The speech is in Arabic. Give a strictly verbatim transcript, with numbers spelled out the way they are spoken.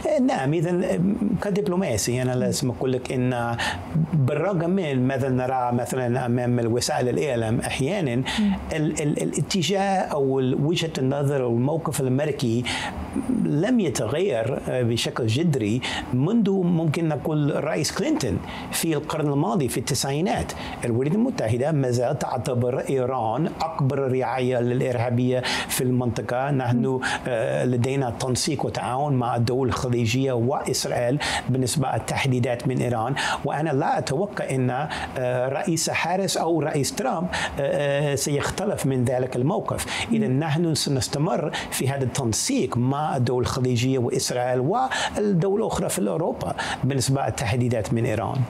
نعم، إذا كدبلوماسي أنا لازم أقول لك أن بالرغم من ماذا نرى مثلا أمام الوسائل الإعلام أحيانا ال ال الاتجاه أو وجهة النظر أو الموقف الأمريكي لم يتغير بشكل جذري منذ ممكن نقول الرئيس كلينتون في القرن الماضي في التسعينات. الولايات المتحدة ما زالت تعتبر إيران أكبر رعاية للإرهابية في المنطقة. نحن لدينا تنسيق وتعاون مع الدول الخليجية وإسرائيل بالنسبة للتحديدات من إيران، وأنا لا أتوقع أن رئيس حارس أو رئيس ترامب سيختلف من ذلك الموقف. إذا نحن سنستمر في هذا التنسيق مع الدول الخليجية وإسرائيل والدول الأخرى في أوروبا بالنسبة للتحديدات من إيران.